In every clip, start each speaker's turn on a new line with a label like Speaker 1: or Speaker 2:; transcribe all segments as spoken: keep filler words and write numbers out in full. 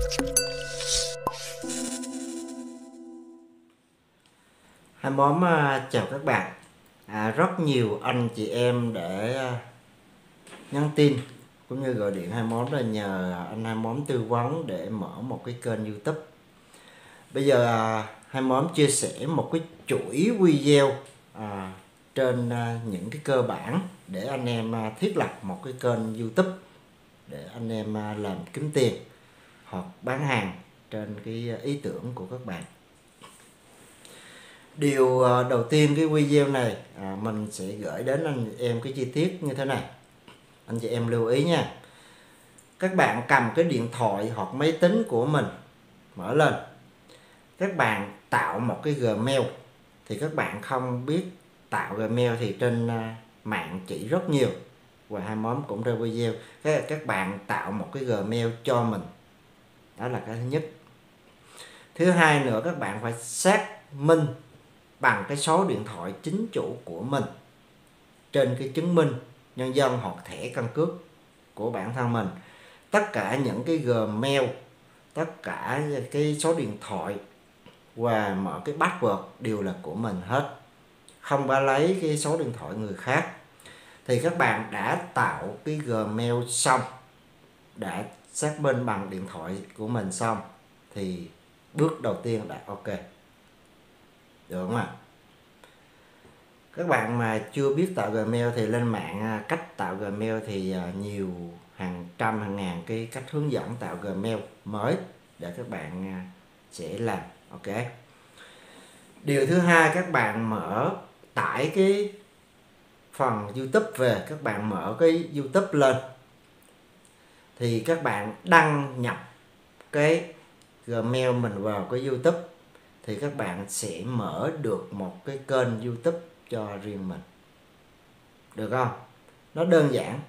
Speaker 1: Hai Móm uh, chào các bạn. À, rất nhiều anh chị em để uh, nhắn tin cũng như gọi điện Hai Móm là nhờ anh Hai Móm tư vấn để mở một cái kênh YouTube. Bây giờ uh, Hai Móm chia sẻ một cái chuỗi video uh, trên uh, những cái cơ bản để anh em uh, thiết lập một cái kênh YouTube để anh em uh, làm kiếm tiền hoặc bán hàng trên cái ý tưởng của các bạn. Điều đầu tiên, cái video này à, mình sẽ gửi đến anh em cái chi tiết như thế này. Anh chị em lưu ý nha. Các bạn cầm cái điện thoại hoặc máy tính của mình mở lên. Các bạn tạo một cái Gmail. Thì các bạn không biết tạo Gmail thì trên mạng chỉ rất nhiều. Và Hai Móm cũng ra video. Các, các bạn tạo một cái Gmail cho mình. Đó là cái thứ nhất. Thứ hai nữa, các bạn phải xác minh bằng cái số điện thoại chính chủ của mình trên cái chứng minh nhân dân hoặc thẻ căn cước của bản thân mình. Tất cả những cái Gmail, tất cả cái số điện thoại và mở cái password đều là của mình hết, không có lấy cái số điện thoại người khác. Thì các bạn đã tạo cái Gmail xong, đã xác minh bằng điện thoại của mình xong thì bước đầu tiên đã ok, được không ạ? Các bạn mà chưa biết tạo Gmail thì lên mạng cách tạo Gmail thì nhiều, hàng trăm hàng ngàn cái cách hướng dẫn tạo Gmail mới để các bạn sẽ làm. Ok. Điều thứ hai, các bạn mở tải cái phần YouTube về, các bạn mở cái YouTube lên thì các bạn đăng nhập cái Gmail mình vào cái YouTube thì các bạn sẽ mở được một cái kênh YouTube cho riêng mình, được không? Nó đơn giản.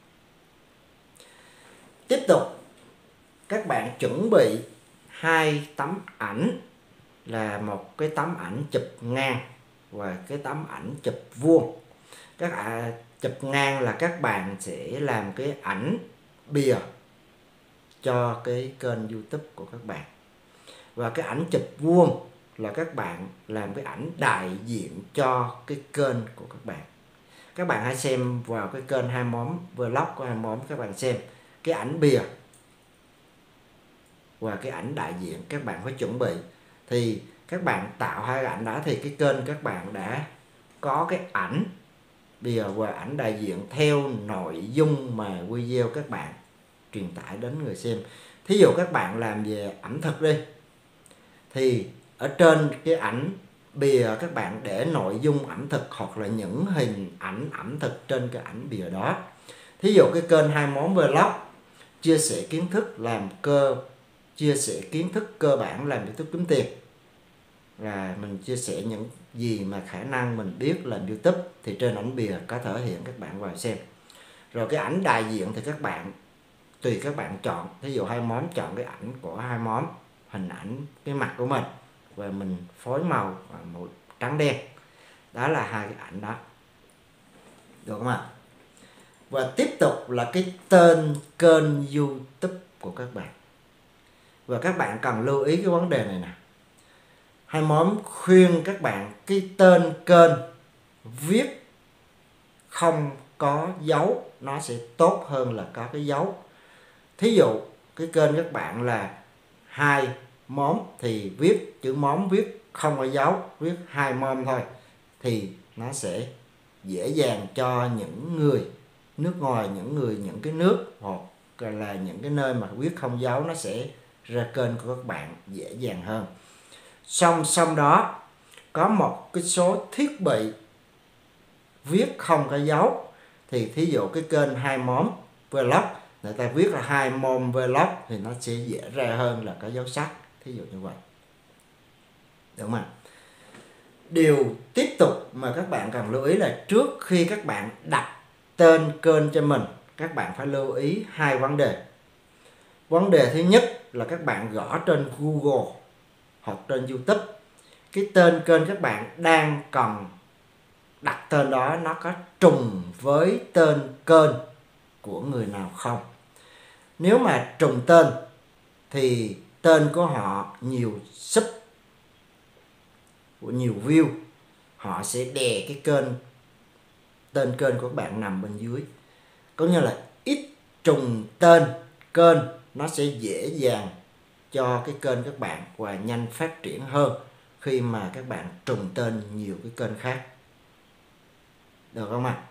Speaker 1: Tiếp tục, các bạn chuẩn bị hai tấm ảnh, là một cái tấm ảnh chụp ngang và cái tấm ảnh chụp vuông. Các à, chụp ngang là các bạn sẽ làm cái ảnh bìa cho cái kênh YouTube của các bạn, và cái ảnh chụp vuông là các bạn làm cái ảnh đại diện cho cái kênh của các bạn. Các bạn hãy xem vào cái kênh Hai Móm Vlog của Hai Móm, các bạn xem cái ảnh bìa và cái ảnh đại diện các bạn phải chuẩn bị. Thì các bạn tạo hai ảnh đó thì cái kênh các bạn đã có cái ảnh bìa và ảnh đại diện theo nội dung mà video các bạn truyền tải đến người xem. Thí dụ các bạn làm về ẩm thực đi, thì ở trên cái ảnh bìa các bạn để nội dung ẩm thực hoặc là những hình ảnh ẩm thực trên cái ảnh bìa đó. Thí dụ cái kênh Hai Móm Vlog chia sẻ kiến thức làm cơ chia sẻ kiến thức cơ bản làm YouTube kiếm tiền, là mình chia sẻ những gì mà khả năng mình biết làm YouTube, thì trên ảnh bìa có thể hiện, các bạn vào xem. Rồi cái ảnh đại diện thì các bạn tùy các bạn chọn. Ví dụ Hai Móm chọn cái ảnh của Hai Móm, hình ảnh cái mặt của mình và mình phối màu màu trắng đen. Đó là hai cái ảnh đó, được không ạ? Và tiếp tục là cái tên kênh YouTube của các bạn. Và các bạn cần lưu ý cái vấn đề này nè. Hai Móm khuyên các bạn cái tên kênh viết không có dấu nó sẽ tốt hơn là có cái dấu. Thí dụ cái kênh các bạn là Hai Móm thì viết chữ Móm viết không có dấu, viết Hai Móm thôi, thì nó sẽ dễ dàng cho những người nước ngoài, những người những cái nước hoặc là những cái nơi mà viết không dấu, nó sẽ ra kênh của các bạn dễ dàng hơn. Song song đó có một cái số thiết bị viết không có dấu, thì thí dụ cái kênh Hai Móm Vlog người ta viết là Hai Móm Vlog thì nó sẽ dễ ra hơn là có dấu sắc, thí dụ như vậy, được không ạ? Điều tiếp tục mà các bạn cần lưu ý là trước khi các bạn đặt tên kênh cho mình, các bạn phải lưu ý hai vấn đề. Vấn đề thứ nhất là các bạn gõ trên Google hoặc trên YouTube cái tên kênh các bạn đang cần đặt tên đó nó có trùng với tên kênh của người nào không. Nếu mà trùng tên thì tên của họ nhiều sub, nhiều view, họ sẽ đè cái kênh, tên kênh của các bạn nằm bên dưới. Có nghĩa là ít trùng tên kênh, nó sẽ dễ dàng cho cái kênh các bạn và nhanh phát triển hơn khi mà các bạn trùng tên nhiều cái kênh khác. Được không ạ? À?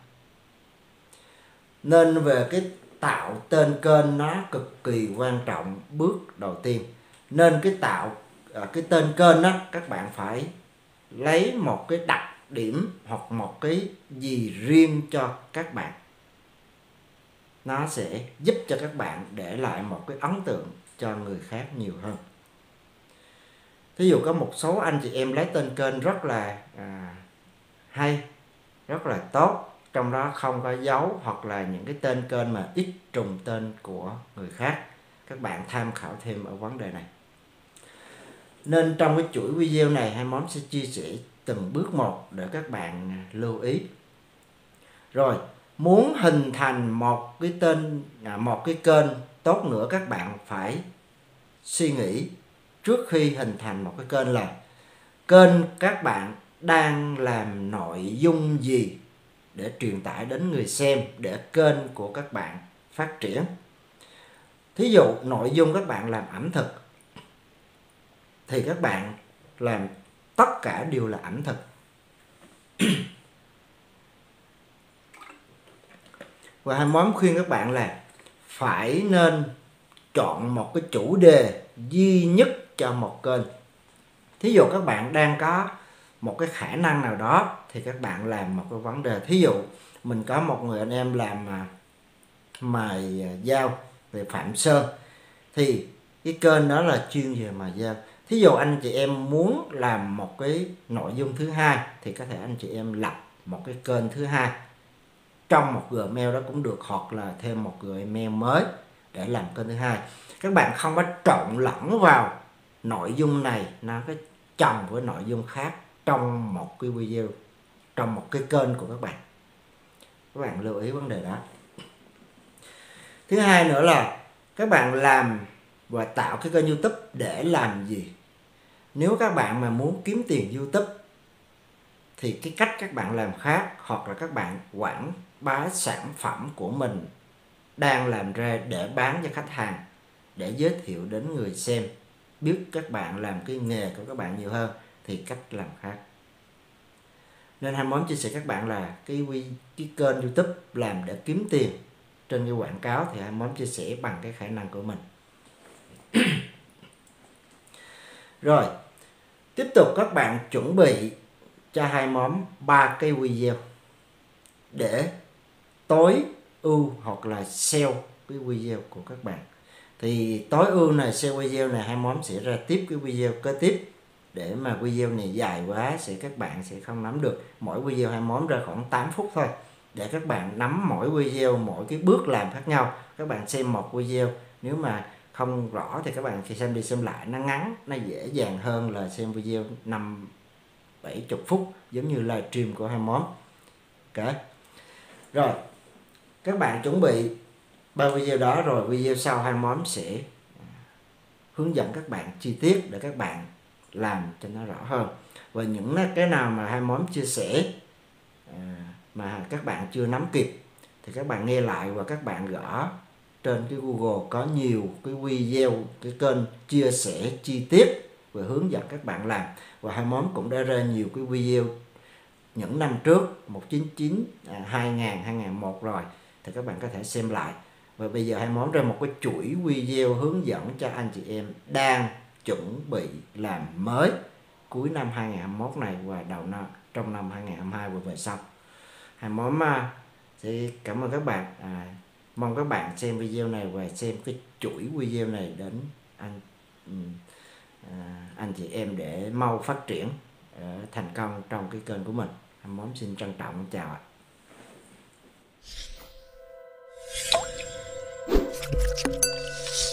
Speaker 1: Nên về cái tạo tên kênh nó cực kỳ quan trọng. Bước đầu tiên nên cái tạo cái tên kênh đó, các bạn phải lấy một cái đặc điểm hoặc một cái gì riêng cho các bạn, nó sẽ giúp cho các bạn để lại một cái ấn tượng cho người khác nhiều hơn. Thí dụ có một số anh chị em lấy tên kênh rất là à, hay, rất là tốt, trong đó không có dấu, hoặc là những cái tên kênh mà ít trùng tên của người khác. Các bạn tham khảo thêm ở vấn đề này. Nên trong cái chuỗi video này, Hai Móm sẽ chia sẻ từng bước một để các bạn lưu ý. Rồi, muốn hình thành một cái tên, một cái kênh tốt nữa, các bạn phải suy nghĩ trước khi hình thành một cái kênh là kênh các bạn đang làm nội dung gì để truyền tải đến người xem, để kênh của các bạn phát triển. Thí dụ nội dung các bạn làm ẩm thực thì các bạn làm tất cả đều là ẩm thực. Và Hai Móm khuyên các bạn là phải nên chọn một cái chủ đề duy nhất cho một kênh. Thí dụ các bạn đang có một cái khả năng nào đó thì các bạn làm một cái vấn đề. Thí dụ mình có một người anh em làm mài dao về Phạm Sơn, thì cái kênh đó là chuyên về mài dao. Thí dụ anh chị em muốn làm một cái nội dung thứ hai thì có thể anh chị em lập một cái kênh thứ hai trong một Gmail đó cũng được, hoặc là thêm một Gmail mới để làm kênh thứ hai. Các bạn không có trộn lẫn vào nội dung này nó có chồng với nội dung khác trong một cái video, trong một cái kênh của các bạn. Các bạn lưu ý vấn đề đó. Thứ hai nữa là các bạn làm và tạo cái kênh YouTube để làm gì? Nếu các bạn mà muốn kiếm tiền YouTube thì cái cách các bạn làm khác, hoặc là các bạn quảng bá sản phẩm của mình đang làm ra để bán cho khách hàng, để giới thiệu đến người xem biết các bạn làm cái nghề của các bạn nhiều hơn, thì cách làm khác. Nên Hai Móm chia sẻ các bạn là cái quy cái kênh YouTube làm để kiếm tiền trên cái quảng cáo thì Hai Móm chia sẻ bằng cái khả năng của mình. Rồi, tiếp tục các bạn chuẩn bị cho Hai Móm ba cái video để tối ưu hoặc là sell cái video của các bạn. Thì tối ưu này, sell video này, Hai Móm sẽ ra tiếp cái video kế tiếp, để mà video này dài quá sẽ các bạn sẽ không nắm được. Mỗi video Hai Móm ra khoảng tám phút thôi, để các bạn nắm mỗi video, mỗi cái bước làm khác nhau. Các bạn xem một video, nếu mà không rõ thì các bạn khi xem đi xem lại nó ngắn, nó dễ dàng hơn là xem video năm bảy chục phút giống như live stream của Hai Móm. Ok. Rồi, các bạn chuẩn bị ba video đó rồi, video sau Hai Móm sẽ hướng dẫn các bạn chi tiết để các bạn làm cho nó rõ hơn. Và những cái nào mà Hai Móm chia sẻ mà các bạn chưa nắm kịp thì các bạn nghe lại và các bạn gõ trên cái Google, có nhiều cái video, cái kênh chia sẻ chi tiết và hướng dẫn các bạn làm. Và Hai Móm cũng đã ra nhiều cái video những năm trước, một chín chín, hai nghìn, hai nghìn một rồi, thì các bạn có thể xem lại. Và bây giờ Hai Móm ra một cái chuỗi video hướng dẫn cho anh chị em đang chuẩn bị làm mới cuối năm hai nghìn không trăm hai mươi mốt này và đầu năm trong năm hai nghìn không trăm hai mươi hai vừa về sau. Hai Móm sẽ cảm ơn các bạn. À, mong các bạn xem video này và xem cái chuỗi video này đến anh à, anh chị em để mau phát triển uh, thành công trong cái kênh của mình. Hai Móm xin trân trọng chào ạ.